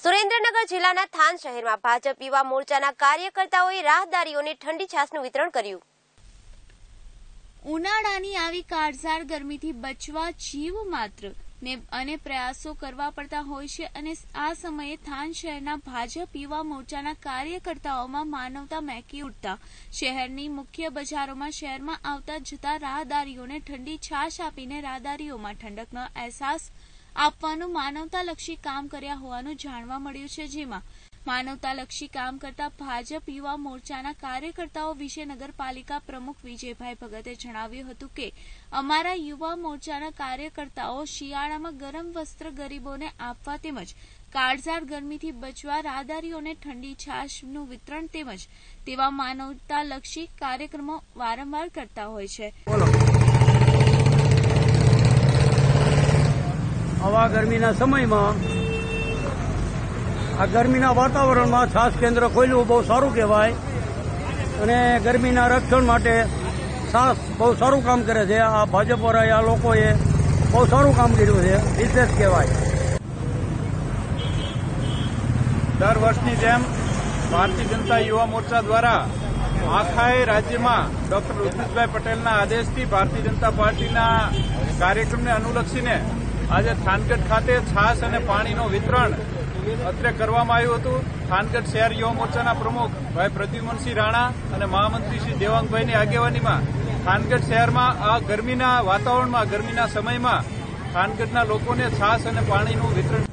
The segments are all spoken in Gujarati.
સુરેન્દ્રનગર જિલ્લાના થાન શહેરમાં ભાજપ યુવા મોરચાના કાર્યકર્તાઓએ રાહદારીઓને ઠંડી છાશનું વિતરણ કર્યું। ઉનાળાની આવી કાળઝાળ ગરમીથી બચવા જીવ માત્ર અને પ્રયાસો કરવા પડતા હોય છે અને આ સમયે થાન શહેરના ભાજપ યુવા મોરચાના કાર્યકર્તાઓમાં માનવતા મહેકી ઉઠતા શહેરની મુખ્ય બજારોમાં શહેરમાં આવતા જતા રાહદારીઓને ઠંડી છાશ આપીને રાહદારીઓમાં ઠંડકનો અહેસાસ આપવાનું માનવતાલક્ષી કામ કર્યા હોવાનું જાણવા મળ્યું છે। જેમાં માનવતાલક્ષી કામ કરતા ભાજપ યુવા મોરચાના કાર્યકર્તાઓ વિશે નગરપાલિકા પ્રમુખ વિજયભાઈ ભગતે જણાવ્યું હતું કે અમારા યુવા મોરચાના કાર્યકર્તાઓ શિયાળામાં ગરમ વસ્ત્ર ગરીબોને આપવા તેમજ કાળઝાળ ગરમીથી બચવા રાહદારીઓને ઠંડી છાશનું વિતરણ તેમજ તેવા માનવતાલક્ષી કાર્યક્રમો વારંવાર કરતા હોય છે। આવા ગરમીના સમયમાં આ ગરમીના વાતાવરણમાં છાશ કેન્દ્ર ખોલ્યું બહુ સારું કહેવાય અને ગરમીના રક્ષણ માટે છાશ બહુ સારું કામ કરે છે। આ ભાજપવાળા આ લોકોએ બહુ સારું કામ કર્યું છે, વિશેષ કહેવાય। દર વર્ષની જેમ ભારતીય જનતા યુવા મોરચા દ્વારા આખાય રાજ્યમાં ડોક્ટર ઋત્વિજભાઈ પટેલના આદેશથી ભારતીય જનતા પાર્ટીના કાર્યક્રમને અનુલક્ષીને આજે થાનગઢ ખાતે છાશ અને પાણીનું વિતરણ અત્રે કરવામાં આવ્યું હતું। થાનગઢ શહેર યુવા મોરચાના પ્રમુખ ભાઈ પ્રદ્યુમનસિંહ રાણા અને મહામંત્રી શ્રી દેવાંગભાઈની આગેવાનીમાં થાનગઢ શહેરમાં આ ગરમીના વાતાવરણમાં ગરમીના સમયમાં થાનગઢના લોકોને છાશ અને પાણીનું વિતરણ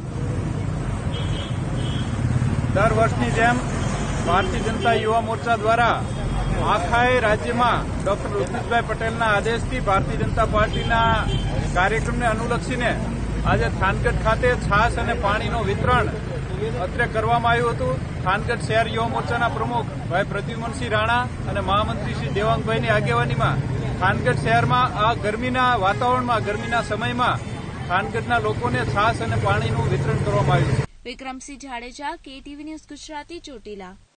દર વર્ષની જેમ ભારતીય જનતા યુવા મોરચા દ્વારા આખાય રાજ્યમાં ડોક્ટર ઋત્વિજભાઈ પટેલના આદેશથી ભારતીય જનતા પાર્ટીના કાર્યક્રમને અનુલક્ષીને આજે થાનગઢ ખાતે છાશ અને પાણીનું વિતરણ અત્રે કરવામાં આવ્યું હતું। થાનગઢ શહેર યુવા મોરચાના પ્રમુખ ભાઈ પ્રદ્યુમનસિંહ રાણા અને મહામંત્રી શ્રી દેવાંગભાઈની આગેવાનીમાં થાનગઢ શહેરમાં આ ગરમીના વાતાવરણમાં ગરમીના સમયમાં થાનગઢના લોકોને છાશ અને પાણીનું વિતરણ કરવામાં આવ્યું છે। Vikramsinh Jadeja, KTV news Gujarati, Chotila.